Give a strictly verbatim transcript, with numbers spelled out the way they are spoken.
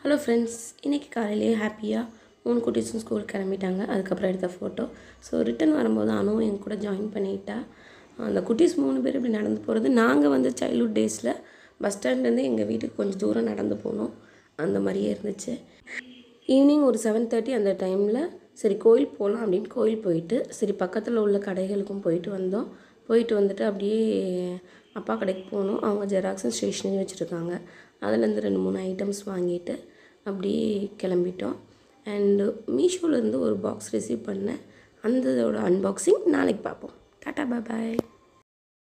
Hello friends, இன்றைக்கி காலையிலேயே ஹாப்பியாக மூணு குட்டீஸும் ஸ்கூலுக்கு கிளம்பிட்டாங்க. அதுக்கப்புறம் எடுத்த ஃபோட்டோ. ஸோ ரிட்டன் வரும்போது அனுவும் என் கூட ஜாயின் பண்ணிட்டா. அந்த குட்டீஸ் மூணு பேர் இப்படி நடந்து போகிறது. நாங்கள் வந்து சைல்ட்ஹுட் டேஸில் பஸ் ஸ்டாண்ட்லேருந்து எங்கள் வீட்டுக்கு கொஞ்சம் தூரம் நடந்து போனோம். அந்த மாதிரியே இருந்துச்சு. ஈவினிங் ஒரு செவன் தேர்ட்டி அந்த டைமில் சரி கோயில் போகலாம் அப்படின்னு கோயில் போயிட்டு சரி பக்கத்தில் உள்ள கடைகளுக்கும் போயிட்டு வந்தோம். போயிட்டு வந்துட்டு அப்படியே அப்பா கடைக்கு போனோம். அவங்க ஜெராக்ஸ் அண்ட் ஸ்டேஷ்னரி வச்சுருக்காங்க. அதுலேருந்து ரெண்டு மூணு ஐட்டம்ஸ் வாங்கிட்டு அப்படியே கிளம்பிட்டோம். அண்டு மீஷோலேருந்து ஒரு பாக்ஸ் ரிசீவ் பண்ணேன். அந்த இதோட அன்பாக்சிங் நாளைக்கு பார்ப்போம். டாட்டா பாய் பாய்.